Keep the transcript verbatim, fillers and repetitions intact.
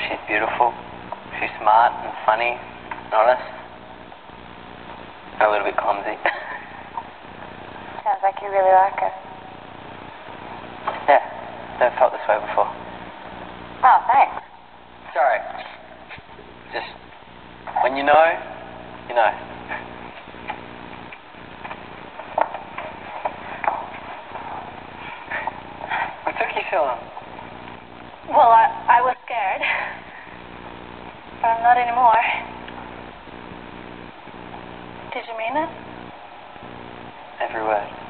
she's beautiful. She's smart and funny and honest. And a little bit clumsy. Sounds like you really like her. Yeah, never felt this way before. Oh, thanks. Sorry. Just, when you know, you know. What took you so long? Well, I, I was scared. But I'm not anymore. Did you mean it? Every word.